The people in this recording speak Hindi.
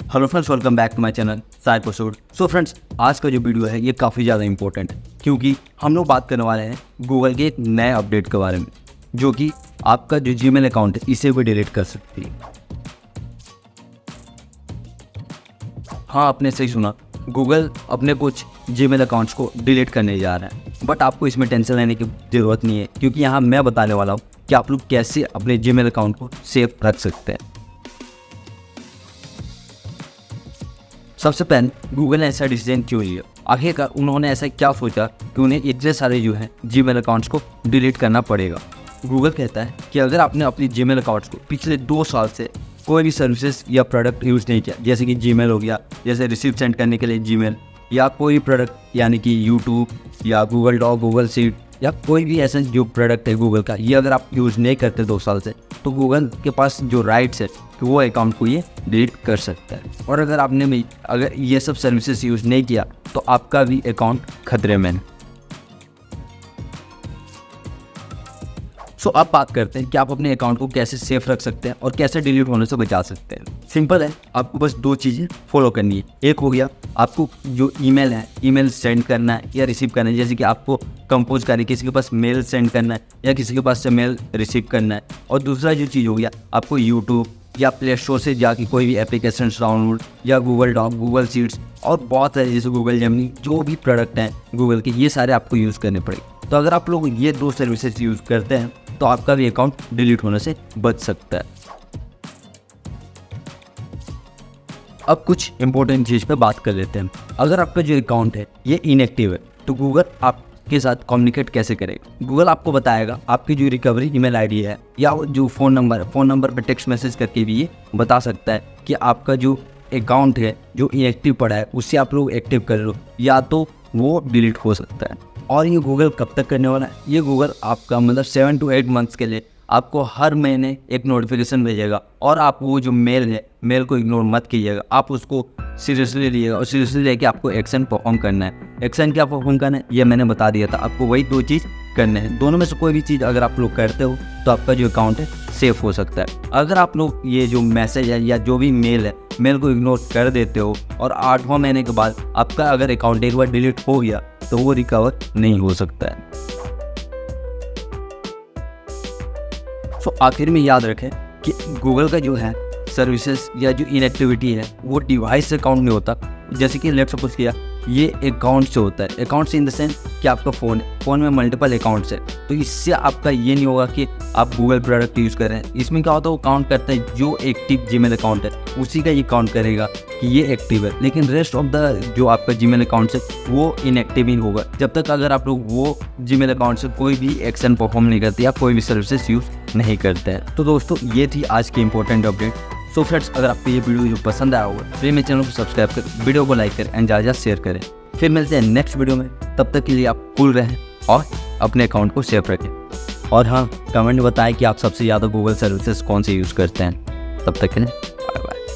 Hello friends, welcome back to my channel side episode. So friends, आज का जो वीडियो है ये काफ़ी ज़्यादा इंपॉर्टेंट है क्योंकि हम लोग बात करने वाले हैं गूगल के एक नए अपडेट के बारे में जो कि आपका जो जीमेल अकाउंट है इसे भी डिलीट कर सकती है। हाँ, आपने सही सुना, गूगल अपने कुछ जीमेल अकाउंट्स को डिलीट करने जा रहा है। बट आपको इसमें टेंशन लेने की ज़रूरत नहीं है क्योंकि यहाँ मैं बताने वाला हूँ कि आप लोग कैसे अपने जीमेल अकाउंट को सेफ रख सकते हैं। सबसे पहले गूगल ने ऐसा डिसीजन क्यों लिया, आखिरकार उन्होंने ऐसा क्या सोचा कि उन्हें इतने सारे जो है जीमेल अकाउंट्स को डिलीट करना पड़ेगा। गूगल कहता है कि अगर आपने अपनी जीमेल अकाउंट्स को पिछले 2 साल से कोई भी सर्विसेज या प्रोडक्ट यूज़ नहीं किया, जैसे कि जीमेल हो गया, जैसे रिसिप्ट सेंड करने के लिए जीमेल, या कोई प्रोडक्ट यानी कि यूट्यूब या गूगल डॉक, गूगल शीट या कोई भी ऐसा जो प्रोडक्ट है गूगल का, ये अगर आप यूज़ नहीं करते 2 साल से, तो गूगल के पास जो राइट्स है कि वो अकाउंट को ये डिलीट कर सकता है। और अगर आपने भी अगर ये सब सर्विसेज यूज़ नहीं किया तो आपका भी अकाउंट खतरे में है। सो अब बात करते हैं कि आप अपने अकाउंट को कैसे सेफ रख सकते हैं और कैसे डिलीट होने से बचा सकते हैं। सिंपल है, आपको बस 2 चीज़ें फॉलो करनी है। एक हो गया आपको जो ईमेल है, ईमेल सेंड करना है या रिसीव करना है, जैसे कि आपको कंपोज करना है, किसी के पास मेल सेंड करना है या किसी के पास से मेल रिसीव करना है। और दूसरा जो चीज़ हो गया, आपको यूट्यूब या प्ले स्टोर से जाके कोई भी एप्लीकेशन डाउनलोड या गूगल डॉक, गूगल शीट्स और बहुत सारे जैसे गूगल जेमिनी, जो भी प्रोडक्ट हैं गूगल के, ये सारे आपको यूज़ करने पड़ेंगे। तो अगर आप लोग ये 2 सर्विसेज यूज़ करते हैं तो आपका भी अकाउंट डिलीट होने से बच सकता है। अब कुछ इंपॉर्टेंट चीज़ पे बात कर लेते हैं। अगर आपका जो अकाउंट है ये इनएक्टिव है तो गूगल आपके साथ कम्युनिकेट कैसे करेगा। गूगल आपको बताएगा आपकी जो रिकवरी ईमेल आईडी है या जो फ़ोन नंबर पर टेक्स्ट मैसेज करके भी ये बता सकता है कि आपका जो अकाउंट है जो इनएक्टिव पड़ा है उससे आप लोग एक्टिव कर लो या तो वो डिलीट हो सकता है। और ये गूगल कब तक करने वाला है, ये गूगल आपका मतलब 7 to 8 मंथ्स के लिए आपको हर महीने एक नोटिफिकेशन भेजेगा। और आप वो जो मेल है, मेल को इग्नोर मत कीजिएगा, आप उसको सीरियसली लीजिएगा और सीरियसली लेके आपको एक्शन परफॉर्म करना है। एक्शन क्या परफॉर्म करना है ये मैंने बता दिया था, आपको वही 2 चीज़ करने हैं। दोनों में से कोई भी चीज़ अगर आप लोग करते हो तो आपका जो अकाउंट है सेफ हो सकता है। अगर आप लोग ये जो मैसेज है या जो भी मेल है, मेल को इग्नोर कर देते हो और 8वां महीने के बाद आपका अगर अकाउंट एक बार डिलीट हो गया तो वो रिकवर नहीं हो सकता है। सो आखिर में याद रखें कि गूगल का जो है सर्विसेज या जो इनएक्टिविटी है वो डिवाइस से काउंट नहीं होता। जैसे कि लेट्स सपोज किया ये अकाउंट से होता है। अकाउंट से इन द सेंस कि आपका फ़ोन में मल्टीपल अकाउंट्स है, तो इससे आपका ये नहीं होगा कि आप गूगल प्रोडक्ट यूज़ कर रहे हैं। इसमें क्या होता है, वो काउंट करता है जो एक्टिव जीमेल अकाउंट है उसी का ये काउंट करेगा कि ये एक्टिव है, लेकिन रेस्ट ऑफ द जो आपका जीमेल अकाउंट है वो इनएक्टिव ही होगा जब तक अगर आप लोग वो जीमेल अकाउंट से कोई भी एक्शन परफॉर्म नहीं करते या कोई भी सर्विसेज यूज़ नहीं करते हैं। तो दोस्तों, ये थी आज की इंपॉर्टेंट अपडेट। सो फ्रेंड्स, अगर आपको ये वीडियो जो पसंद आया होगा तो मेरे चैनल को सब्सक्राइब कर, वीडियो को लाइक करें एंड ज़्यादा शेयर करें। फिर मिलते हैं नेक्स्ट वीडियो में, तब तक के लिए आप कूल रहें और अपने अकाउंट को सेफ रखें। और हाँ, कमेंट में बताएं कि आप सबसे ज़्यादा गूगल सर्विसेज कौन से यूज़ करते हैं। तब तक के लिए बाय बाय।